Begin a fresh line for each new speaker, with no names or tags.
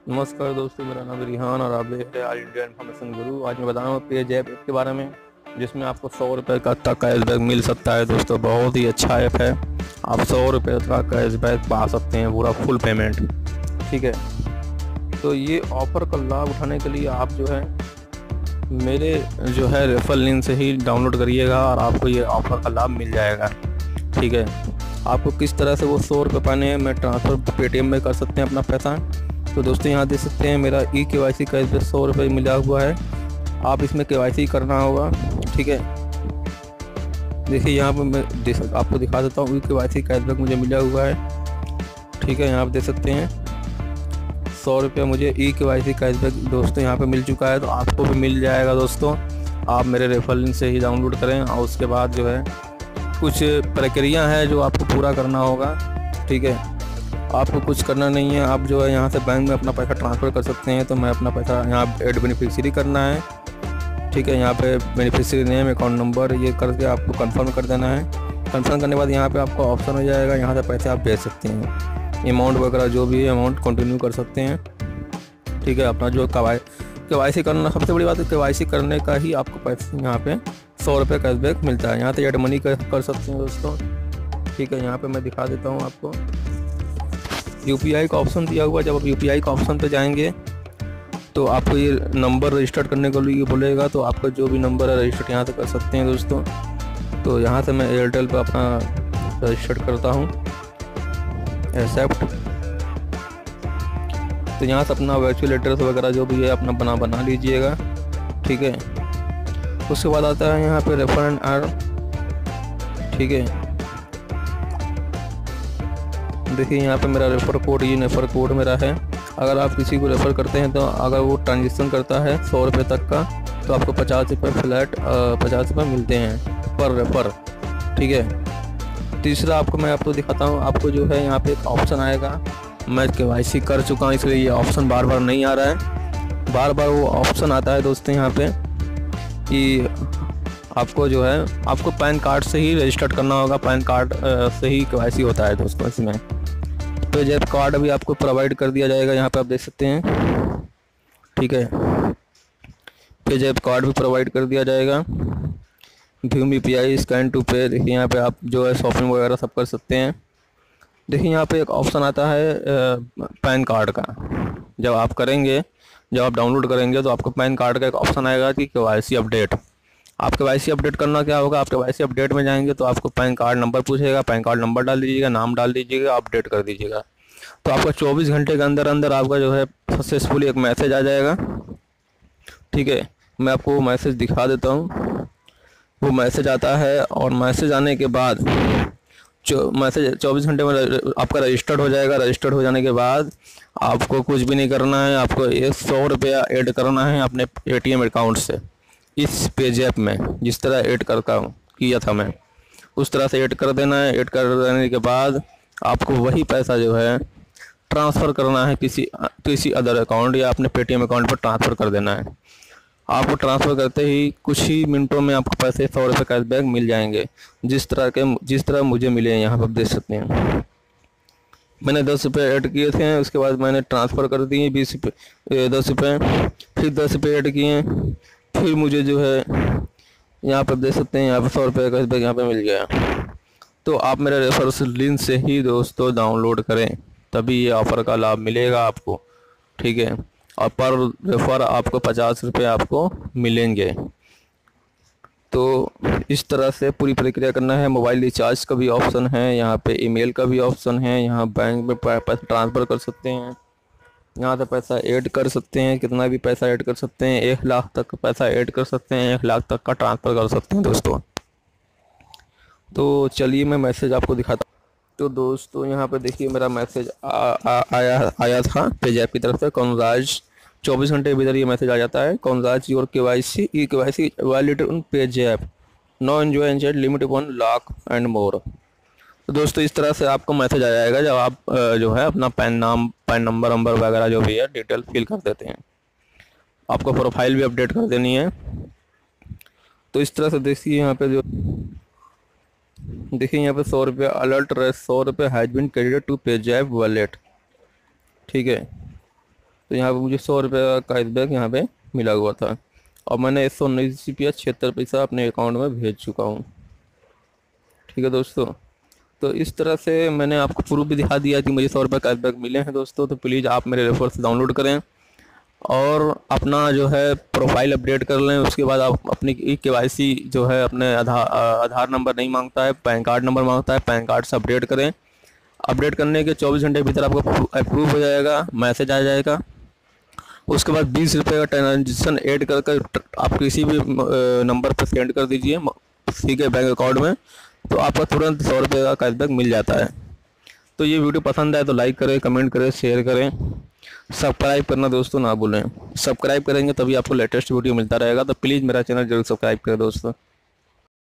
नमस्कार दोस्तों, मेरा नाम रिहान और आप देख रहे हैं ऑल इंडिया इन्फॉर्मेशन गुरु। आज मैं बताऊंगा पेज ऐप के बारे में, जिसमें आपको 100 रुपये का तक कैशबैक मिल सकता है। दोस्तों बहुत ही अच्छा ऐप है। आप 100 रुपये का कैशबैक पा सकते हैं, पूरा फुल पेमेंट। ठीक है, तो ये ऑफ़र का लाभ उठाने के लिए आप जो है मेरे जो है रेफरल लिंक से ही डाउनलोड करिएगा और आपको ये ऑफ़र का लाभ मिल जाएगा। ठीक है, आपको किस तरह से वो 100 रुपये पाने हैं, मैं ट्रांसफ़र पेटीएम में कर सकते हैं अपना पैसा। तो दोस्तों यहाँ देख सकते हैं मेरा KYC कैशबैक 100 रुपये मिला हुआ है। आप इसमें KYC करना होगा। ठीक है, देखिए यहाँ पर मैं आपको दिखा देता हूँ। KYC कैशबैक मुझे मिला हुआ है। ठीक है, यहाँ पर देख सकते हैं 100 रुपये मुझे KYC कैशबैक दोस्तों यहाँ पे मिल चुका है। तो आपको भी मिल जाएगा दोस्तों। आप मेरे रेफरल लिंक से ही डाउनलोड करें और उसके बाद जो है कुछ प्रक्रिया है जो आपको पूरा करना होगा। ठीक है, आपको कुछ करना नहीं है। आप जो है यहाँ से बैंक में अपना पैसा ट्रांसफ़र कर सकते हैं। तो मैं अपना पैसा यहाँ ऐड बेनिफिशियरी करना है। ठीक है, यहाँ पे बेनिफिशियरी नेम, अकाउंट नंबर ये करके आपको कंफर्म कर देना है। कंफर्म करने के बाद यहाँ पे आपको ऑप्शन हो जाएगा, यहाँ से पैसे आप भेज सकते हैं। अमाउंट वगैरह जो भी है अमाउंट कंटिन्यू कर सकते हैं। ठीक है, अपना जो KYC करना, सबसे बड़ी बात है KYC करने का ही आपको पैसे यहाँ पे 100 रुपये कैशबैक मिलता है। यहाँ से ऐड मनी कर सकते हैं दोस्तों। ठीक है, यहाँ पे मैं दिखा देता हूँ आपको। UPI का ऑप्शन दिया हुआ। जब आप UPI का ऑप्शन पे जाएंगे तो आपको ये नंबर रजिस्टर करने के लिए बोलेगा। तो आपका जो भी नंबर है रजिस्टर यहाँ से कर सकते हैं दोस्तों। तो यहाँ से मैं एयरटेल पे अपना रजिस्टर करता हूँ, एक्सेप्ट। तो यहाँ से अपना वर्चुअल एड्रेस वगैरह जो भी है अपना बना लीजिएगा। ठीक है, उसके बाद आता है यहाँ पे रेफर एंड अर्न। ठीक है, देखिए यहाँ पे मेरा रेफ़र कोड, ये रेफ़र कोड मेरा है। अगर आप किसी को रेफ़र करते हैं तो अगर वो ट्रांजेक्शन करता है 100 रुपये तक का, तो आपको 50 रुपये फ्लैट 50 रुपये मिलते हैं पर रेफ़र। ठीक है, तीसरा मैं आपको दिखाता हूँ। आपको जो है यहाँ पे एक ऑप्शन आएगा। मैं KYC कर चुका हूँ इसलिए ये ऑप्शन बार बार नहीं आ रहा है। बार बार वो ऑप्शन आता है दोस्तों यहाँ पे कि आपको जो है आपको पैन कार्ड से ही रजिस्टर करना होगा। पैन कार्ड से ही KYC होता है दोस्तों इसमें। तो जब कार्ड भी आपको प्रोवाइड कर दिया जाएगा, यहाँ पे आप देख सकते हैं। ठीक है, पेजैप कार्ड भी प्रोवाइड कर दिया जाएगा। भीम UPI स्कैन टू पे, देखिए यहाँ पे आप जो है शॉपिंग वगैरह सब कर सकते हैं। देखिए यहाँ पे एक ऑप्शन आता है पैन कार्ड का। जब आप डाउनलोड करेंगे तो आपको पैन कार्ड का एक ऑप्शन आएगा कि KYC अपडेट। आप KYC अपडेट करना क्या होगा, आप KYC अपडेट में जाएंगे तो आपको पैन कार्ड नंबर पूछेगा। पैन कार्ड नंबर डाल दीजिएगा, नाम डाल दीजिएगा, अपडेट कर दीजिएगा। तो आपका 24 घंटे के अंदर अंदर आपका जो है सक्सेसफुली एक मैसेज आ जाएगा। ठीक है, मैं आपको वो मैसेज दिखा देता हूँ। वो मैसेज आता है और मैसेज आने के बाद मैसेज 24 घंटे में आपका रजिस्टर्ड हो जाएगा। रजिस्टर्ड हो जाने के बाद आपको कुछ भी नहीं करना है। आपको 100 रुपया ऐड करना है अपने ATM अकाउंट से इस पेजैप में। जिस तरह ऐड किया था मैं, उस तरह से ऐड कर देना है। ऐड कर देने के बाद आपको वही पैसा जो है ट्रांसफ़र करना है किसी अदर अकाउंट या अपने पेटीएम अकाउंट पर ट्रांसफ़र कर देना है। आपको ट्रांसफ़र करते ही कुछ ही मिनटों में आपको पैसे 100 रुपये कैशबैक मिल जाएंगे, जिस तरह मुझे मिले हैं। यहाँ पर देख सकते हैं मैंने 10 रुपये ऐड किए थे, उसके बाद मैंने ट्रांसफ़र कर दिए 10 रुपये, फिर 10 रुपये ऐड किए, फिर मुझे जो है यहाँ पर देख सकते हैं यहाँ पर 100 रुपये कैशबैक यहाँ पे मिल गया। तो आप मेरे रेफरल लिंक से ही दोस्तों डाउनलोड करें, तभी ये ऑफ़र का लाभ मिलेगा आपको। ठीक है, और पर रेफर आपको 50 रुपये आपको मिलेंगे। तो इस तरह से पूरी प्रक्रिया करना है। मोबाइल रिचार्ज का भी ऑप्शन है, यहाँ पे ईमेल का भी ऑप्शन है। यहाँ बैंक में पैसा ट्रांसफ़र कर सकते हैं, यहाँ से पैसा ऐड कर सकते हैं। कितना भी पैसा ऐड कर सकते हैं, 1 लाख तक पैसा ऐड कर सकते हैं, 1 लाख तक का ट्रांसफ़र कर सकते हैं दोस्तों। तो चलिए मैं मैसेज आपको दिखाता हूँ। तो दोस्तों यहाँ पे देखिए मेरा मैसेज आया था पेजैप की तरफ से। कॉन्ग्रेट्स, 24 घंटे के भीतर ये मैसेज आ जाता है। Congrats your KYC validated on PayZapp, now enjoy enjoy limit 1 lakh and more. तो दोस्तों इस तरह से आपको मैसेज आ जाएगा जब आप जो है अपना पैन नंबर वगैरह जो भी है डिटेल फिल कर देते हैं। आपको प्रोफाइल भी अपडेट कर देनी है। तो इस तरह से देखिए यहाँ पे यहाँ पे 100 रुपये अलर्ट रहे, 100 रुपये has been credited to PayZapp wallet. ठीक है, तो यहाँ पे मुझे 100 रुपये का कैशबैक यहाँ पे मिला हुआ था और मैंने 119 रुपया 76 पैसा अपने अकाउंट में भेज चुका हूँ। ठीक है दोस्तों, तो इस तरह से मैंने आपको प्रूफ भी दिखा दिया कि मुझे 100 रुपये कैशबैक मिले हैं दोस्तों। तो प्लीज़ आप मेरे रेफर से डाउनलोड करें और अपना जो है प्रोफाइल अपडेट कर लें। उसके बाद आप अपनी KYC जो है अपने आधार नंबर नहीं मांगता है, पैन कार्ड नंबर मांगता है, पैन कार्ड से अपडेट करें। अपडेट करने के 24 घंटे के भीतर आपको अप्रूव हो जाएगा, मैसेज आ जाएगा। उसके बाद 20 रुपये का ट्रांजेक्शन ऐड कर कर आप किसी भी नंबर पर सेंड कर दीजिए किसी के बैंक अकाउंट में, तो आपका तुरंत 100 रुपये का कैशबैक मिल जाता है। तो ये वीडियो पसंद आए तो लाइक करें, कमेंट करें, शेयर करें, सब्सक्राइब करना दोस्तों ना भूलें। सब्सक्राइब करेंगे तभी आपको लेटेस्ट वीडियो मिलता रहेगा, तो प्लीज़ मेरा चैनल जरूर सब्सक्राइब करें दोस्तों।